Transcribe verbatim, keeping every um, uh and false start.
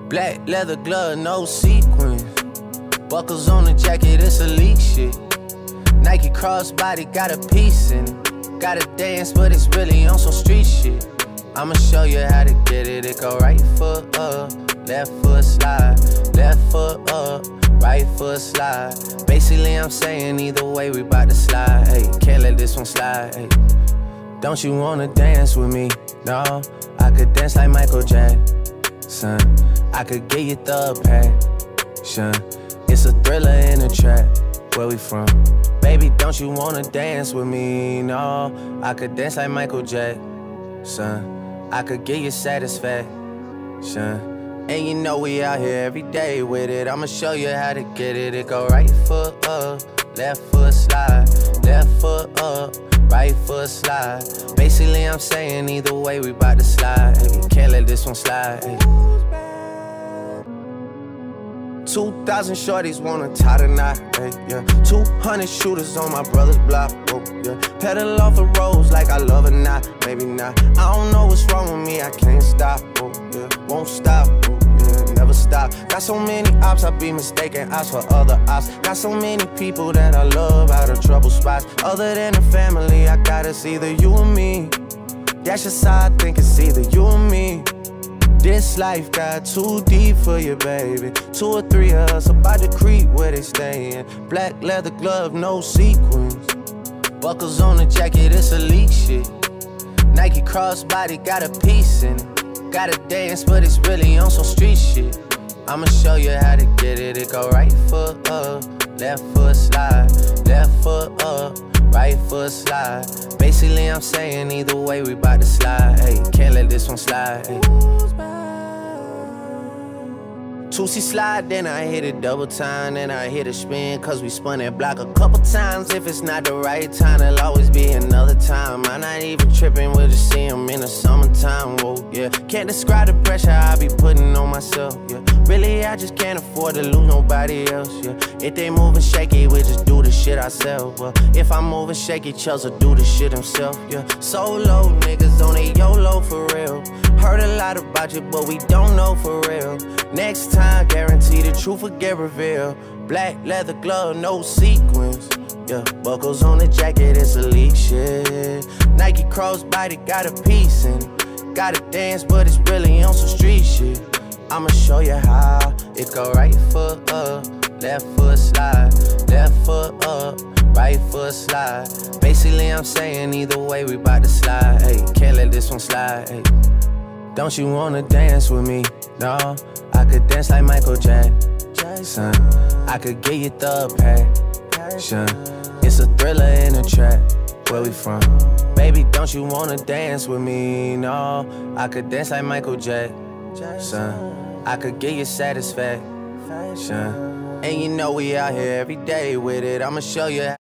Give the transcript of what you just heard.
Black leather glove, no sequins. Buckles on the jacket, it's elite shit. Nike crossbody, got a piece in it. Gotta dance, but it's really on some street shit. I'ma show you how to get it. It go right foot up, left foot slide. Left foot up, right foot slide. Basically, I'm saying either way, we bout to slide. Hey, can't let this one slide. Hey. Don't you wanna dance with me? No, I could dance like Michael Jackson. I could get you the passion. It's a thriller in a trap. Where we from? Baby, don't you wanna dance with me? No, I could dance like Michael Jackson. I could get you satisfaction. And you know we out here every day with it. I'ma show you how to get it. It go right foot up, left foot slide. Left foot up, right foot slide. Basically, I'm saying either way, we bout to slide. Hey, can't let this one slide. Hey. Two thousand shorties wanna tie the knot, hey, yeah. Two hundred shooters on my brother's block, oh, yeah. Pedal off the roads like I love it, not, maybe not. I don't know what's wrong with me, I can't stop, oh, yeah. Won't stop, oh, yeah, never stop. Got so many ops, I be mistaken ops for other ops. Got so many people that I love out of trouble spots. Other than the family, I got it's either you or me. That's just how I think it's either you or me. This life got too deep for you, baby. Two or three of us about to creep where they stayin'. Black leather glove, no sequins. Buckles on the jacket, it's elite shit. Nike crossbody, got a piece in it. Gotta dance, but it's really on some street shit. I'ma show you how to get it. It go right foot up, left foot slide. Left foot up, right foot slide. Basically, I'm saying either way, we bout to slide. Hey, can't let this one slide. Hey. Toosie slide, then I hit it double time, then I hit a spin, cause we spun that block a couple times. If it's not the right time, there'll always be another time. I'm not even tripping, we'll just see him in the summertime, whoa, yeah. Can't describe the pressure I be putting on myself, yeah. Really, I just can't afford to lose nobody else, yeah. If they moving shaky, we just do the shit ourselves, well. If I'm moving shaky, Chelsea do the shit himself, yeah. Solo niggas on a YOLO for real. Heard a lot about you, but we don't know for real. Next time, guarantee the truth will get revealed. Black leather glove, no sequins. Yeah, buckles on the jacket, it's elite shit. Nike crossbody, got a piece in it. Gotta dance, but it's really on some street shit. I'ma show you how. It go right foot up, left foot slide. Left foot up, right foot slide. Basically, I'm saying either way, we bout to slide. Hey, can't let this one slide. Hey. Don't you wanna dance with me? No, I could dance like Michael Jackson. I could get you the passion. It's a thriller in a trap. Where we from? Baby, don't you wanna dance with me? No, I could dance like Michael Jackson. I could get you satisfaction. And you know we out here every day with it. I'ma show you.